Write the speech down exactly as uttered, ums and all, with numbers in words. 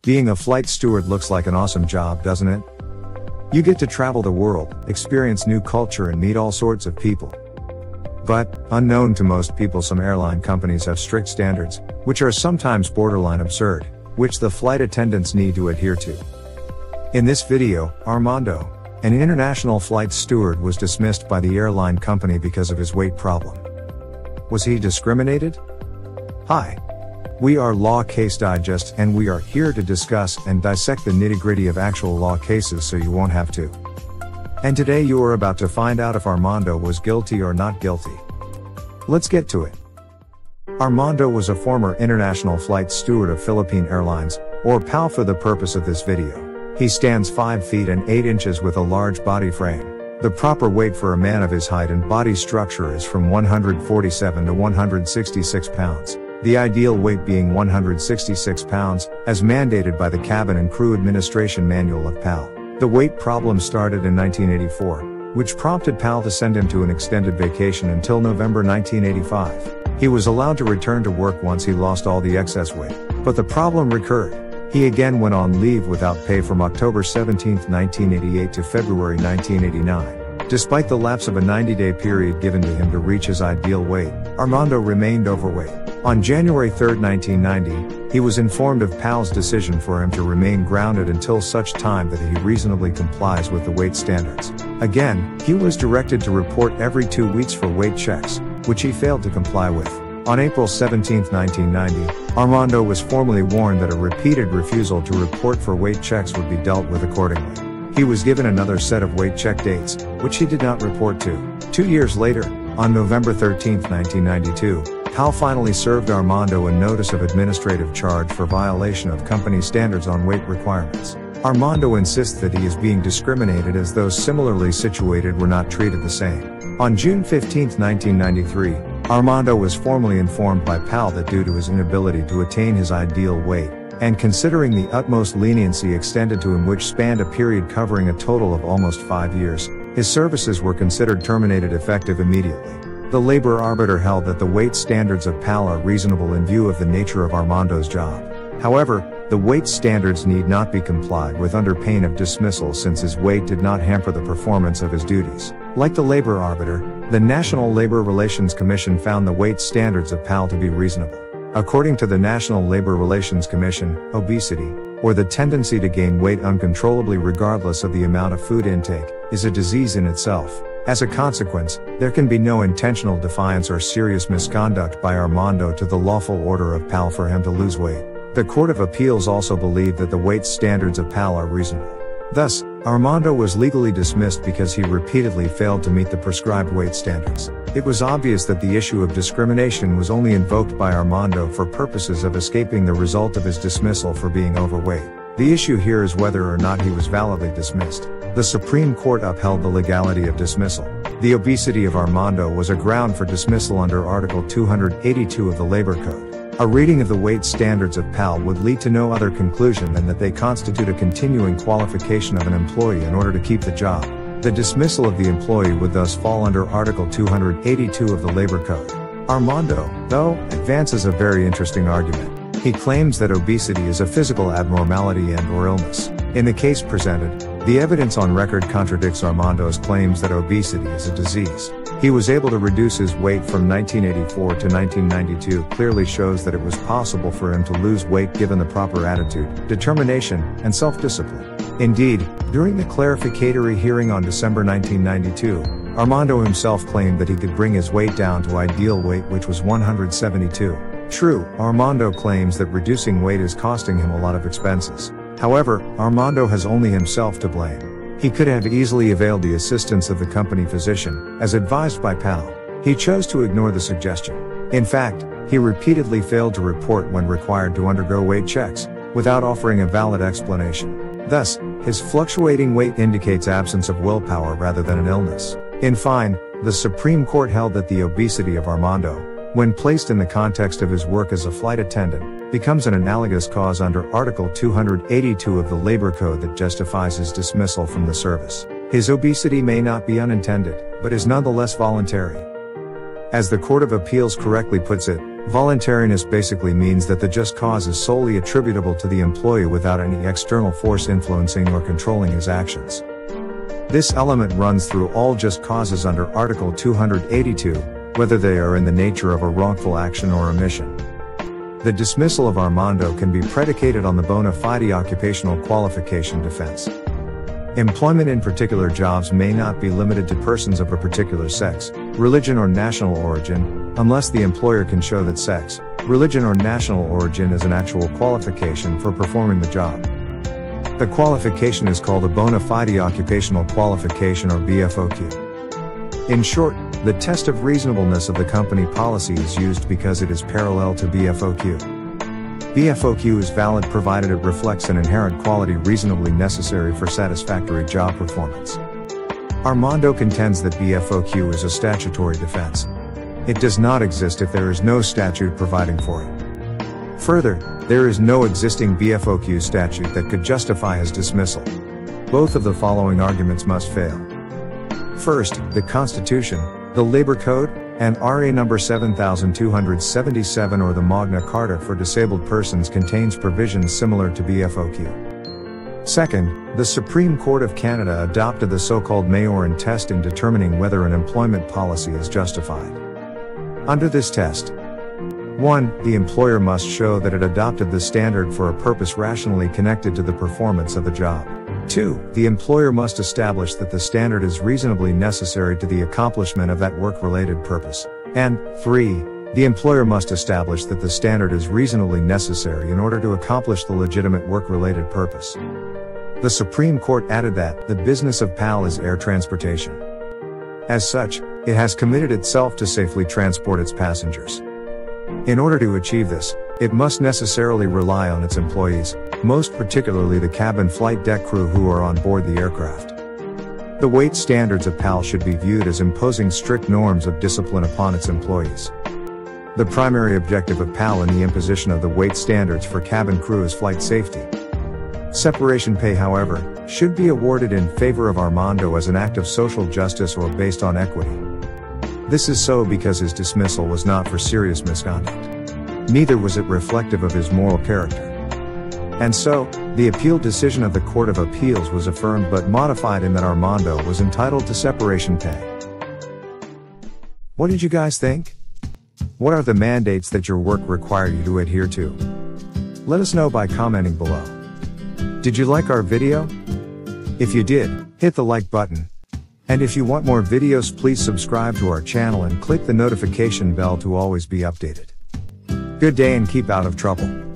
Being a flight steward looks like an awesome job, doesn't it? You get to travel the world, experience new culture and meet all sorts of people. But, unknown to most people, some airline companies have strict standards, which are sometimes borderline absurd, which the flight attendants need to adhere to. In this video, Armando, an international flight steward, was dismissed by the airline company because of his weight problem. Was he discriminated? Hi. We are Law Case Digest, and we are here to discuss and dissect the nitty-gritty of actual law cases so you won't have to. And today you are about to find out if Armando was guilty or not guilty. Let's get to it. Armando was a former international flight steward of Philippine Airlines, or P A L for the purpose of this video. He stands five feet and eight inches with a large body frame. The proper weight for a man of his height and body structure is from one hundred forty-seven to one hundred sixty-six pounds. The ideal weight being one hundred sixty-six pounds, as mandated by the Cabin and Crew Administration Manual of P A L. The weight problem started in nineteen eighty-four, which prompted P A L to send him to an extended vacation until November nineteen eighty-five. He was allowed to return to work once he lost all the excess weight, but the problem recurred. He again went on leave without pay from October seventeenth nineteen eighty-eight to February nineteen eighty-nine. Despite the lapse of a ninety-day period given to him to reach his ideal weight, Armando remained overweight. On January third nineteen ninety, he was informed of P A L's decision for him to remain grounded until such time that he reasonably complies with the weight standards. Again, he was directed to report every two weeks for weight checks, which he failed to comply with. On April seventeenth nineteen ninety, Armando was formally warned that a repeated refusal to report for weight checks would be dealt with accordingly. He was given another set of weight check dates, which he did not report to. Two years later, on November thirteenth nineteen ninety-two, P A L finally served Armando a notice of administrative charge for violation of company standards on weight requirements. Armando insists that he is being discriminated as those similarly situated were not treated the same. On June fifteenth nineteen ninety-three, Armando was formally informed by P A L that due to his inability to attain his ideal weight, and considering the utmost leniency extended to him which spanned a period covering a total of almost five years, his services were considered terminated effective immediately. The labor arbiter held that the weight standards of P A L are reasonable in view of the nature of Armando's job. However, the weight standards need not be complied with under pain of dismissal since his weight did not hamper the performance of his duties. Like the labor arbiter, the National Labor Relations Commission found the weight standards of P A L to be reasonable. According to the National Labor Relations Commission, obesity, or the tendency to gain weight uncontrollably regardless of the amount of food intake, is a disease in itself. As a consequence, there can be no intentional defiance or serious misconduct by Armando to the lawful order of P A L for him to lose weight. The Court of Appeals also believed that the weight standards of P A L are reasonable. Thus, Armando was legally dismissed because he repeatedly failed to meet the prescribed weight standards. It was obvious that the issue of discrimination was only invoked by Armando for purposes of escaping the result of his dismissal for being overweight. The issue here is whether or not he was validly dismissed. The Supreme Court upheld the legality of dismissal. The obesity of Armando was a ground for dismissal under Article two hundred eighty-two of the Labor Code. A reading of the weight standards of P A L would lead to no other conclusion than that they constitute a continuing qualification of an employee in order to keep the job. The dismissal of the employee would thus fall under Article two hundred eighty-two of the Labor Code. Armando, though, advances a very interesting argument. He claims that obesity is a physical abnormality and or illness. In the case presented, the evidence on record contradicts Armando's claims that obesity is a disease. He was able to reduce his weight from nineteen eighty-four to nineteen ninety-two, clearly shows that it was possible for him to lose weight given the proper attitude, determination, and self-discipline. Indeed, during the clarificatory hearing on December nineteen ninety-two, Armando himself claimed that he could bring his weight down to ideal weight, which was one hundred seventy-two. True, Armando claims that reducing weight is costing him a lot of expenses. However, Armando has only himself to blame. He could have easily availed the assistance of the company physician, as advised by P A L. He chose to ignore the suggestion. In fact, he repeatedly failed to report when required to undergo weight checks, without offering a valid explanation. Thus, his fluctuating weight indicates absence of willpower rather than an illness. In fine, the Supreme Court held that the obesity of Armando, when placed in the context of his work as a flight attendant, becomes an analogous cause under Article two hundred eighty-two of the Labor Code that justifies his dismissal from the service. His obesity may not be unintended, but is nonetheless voluntary. As the Court of Appeals correctly puts it, Voluntariness basically means that the just cause is solely attributable to the employee without any external force influencing or controlling his actions. This element runs through all just causes under Article two hundred eighty-two, whether they are in the nature of a wrongful action or omission. The dismissal of Armando can be predicated on the bona fide occupational qualification defense. Employment in particular jobs may not be limited to persons of a particular sex, religion or national origin, unless the employer can show that sex, religion or national origin is an actual qualification for performing the job. The qualification is called a bona fide occupational qualification, or B F O Q. In short, the test of reasonableness of the company policy is used because it is parallel to B F O Q. B F O Q is valid provided it reflects an inherent quality reasonably necessary for satisfactory job performance. Armando contends that B F O Q is a statutory defense. It does not exist if there is no statute providing for it. Further, there is no existing B F O Q statute that could justify his dismissal. Both of the following arguments must fail. First, the Constitution, the Labor Code, and R A number seven thousand two hundred seventy-seven or the Magna Carta for disabled persons contains provisions similar to B F O Q. Second, the Supreme Court of Canada adopted the so-called Majoran test in determining whether an employment policy is justified. Under this test, one. The employer must show that it adopted the standard for a purpose rationally connected to the performance of the job. two. The employer must establish that the standard is reasonably necessary to the accomplishment of that work-related purpose. And three. The employer must establish that the standard is reasonably necessary in order to accomplish the legitimate work-related purpose. The Supreme Court added that the business of P A L is air transportation. As such, it has committed itself to safely transport its passengers. In order to achieve this, it must necessarily rely on its employees, most particularly the cabin flight deck crew who are on board the aircraft. The weight standards of P A L should be viewed as imposing strict norms of discipline upon its employees. The primary objective of P A L in the imposition of the weight standards for cabin crew is flight safety. Separation pay, however, should be awarded in favor of Armando as an act of social justice or based on equity. This is so because his dismissal was not for serious misconduct. Neither was it reflective of his moral character. And so, the appeal decision of the Court of Appeals was affirmed but modified in that Armando was entitled to separation pay. What did you guys think? What are the mandates that your work require you to adhere to? Let us know by commenting below. Did you like our video? If you did, hit the like button. And if you want more videos, please subscribe to our channel and click the notification bell to always be updated. Good day and keep out of trouble.